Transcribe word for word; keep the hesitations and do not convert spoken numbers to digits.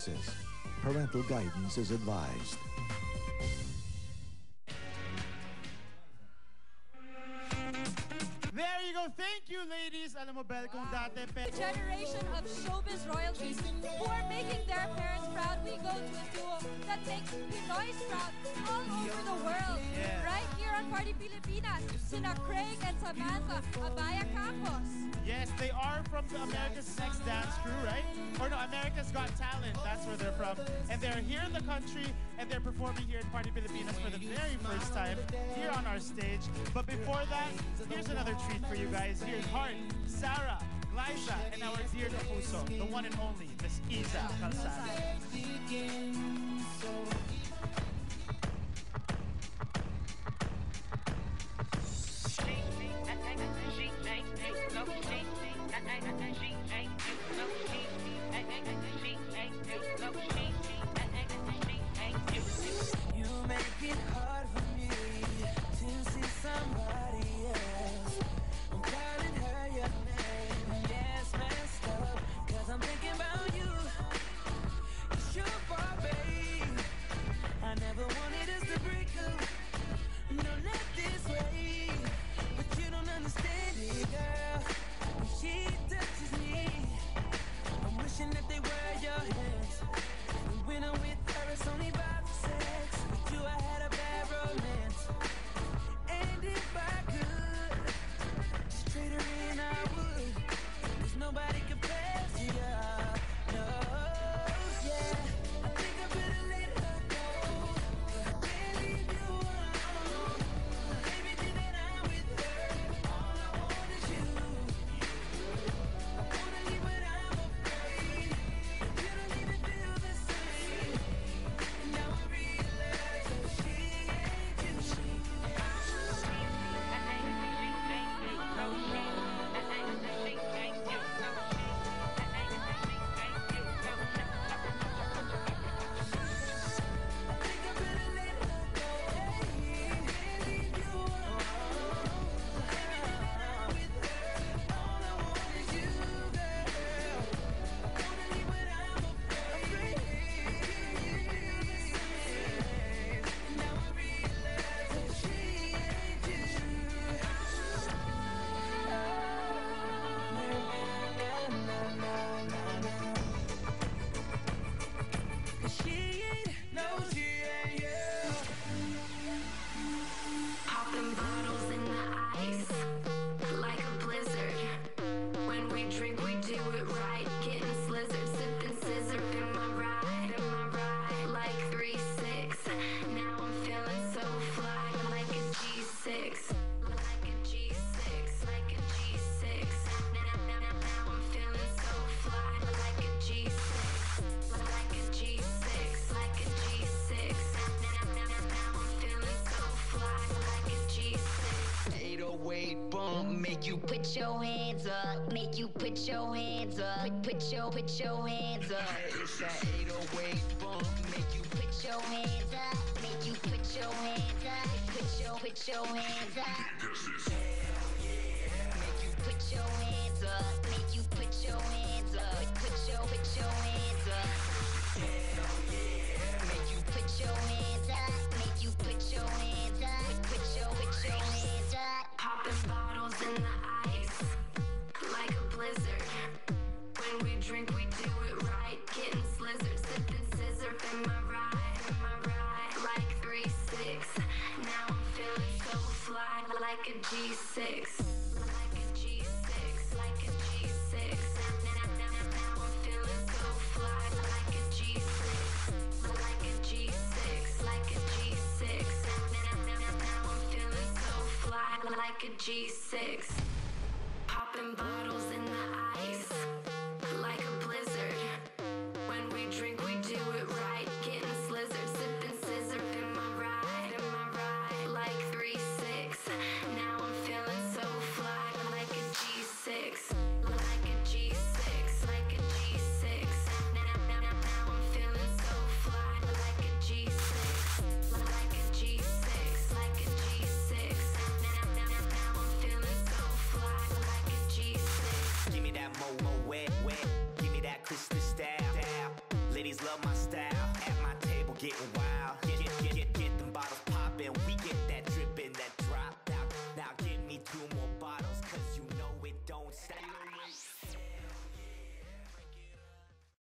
devices. Parental guidance is advised. There you go. Thank you, ladies. Alam mo, Bel, kung dati... A generation of showbiz royalties who are making their parents proud. We go to a duo that makes Pinoys proud all over the world. Yeah. Right here on Party Pilipinas, sina Craig and Samantha, Abaya Campos. Yes, they are from the America's Next Dance crew, right? Or no, America's Got Talent. That's where they're from. And they're here in the country, and they're performing here at Party Pilipinas for the very first time here on our stage. But before that, here's another treat for you guys. Here's Heart, Sarah, Liza, and our dear Kapuso, the one and only, Miss Isa Calzada. You make it hard for me to see somebody else. I'm calling her your name, and that's messed up, cause I'm thinking about you. It's your fault, babe. I never wanted us to break up, no, not this way. But you don't understand it, girl. When she touches me, I'm wishing that they were your hands. And when I'm with her, it's only about sex. With you, I had a bad romance. And if I could just trade her in, I would. Cause nobody compares to you. No, yeah. I think I better let her go. I can't leave you alone. Everything that I'm with her, all I want is you. I wanna leave, but I'm afraid you don't even feel the same. And now I realize that she ain't you. I think I better let her go. Can't leave you alone. Everything that I'm with her, all I want is you, girl. I wanna leave, but I'm afraid you don't feel the same. Now I realize that she ain't you. Na, na, na, na, na. She ain't, no, she ain't you. Popping bottles in the ice like a blizzard. When we drink, we do it right. Getting slizzard, sipping scissor in my ride, in my ride. Like three six. Now I'm feeling so fly, like a G six, like a G six, like a G six. Now, now, now, now I'm feeling so fly, like a G six, like a G six, like a G six. Now, now, now, now I'm feeling so fly, like a G six. eight oh eight bump, make you Put your hands up, make you put your hands up. Put your, put your hands up. it's that eight oh eight bump, make you Put your hands up, make you put your hands up. Put your, put your hands up. make you Put your hands up, make you put your hands up. Put your, put your hands up. make you Put your hands up, make you put your hands up. Put your, put your hands up. Popping bottles in the ice like a blizzard. When we drink, we do it right. Getting slizzard, sipping scissor in my ride, in my ride. Like three six. Now I'm feeling so fly, like a G six, like a G six, like a G six. Now, now, now, now I'm feeling so fly, like a G six, like a G six, like a G six. Now, now, now, now I'm feeling so fly, like a G six. Popping bottles in the ice like a blizzard. When we drink, we do it right. Getting slizzard, sipping scissor in my ride, in my ride. Like three six. Now I'm feeling so fly, like a G six, like a G six, like a G six. Now, now, now, now I'm feeling so fly, like a G six, like a G six, like a G six. Now, now, now, now I'm feeling so fly, like a G six. love my style. At my table getting wild. Get, get, get, get, get them bottles popped.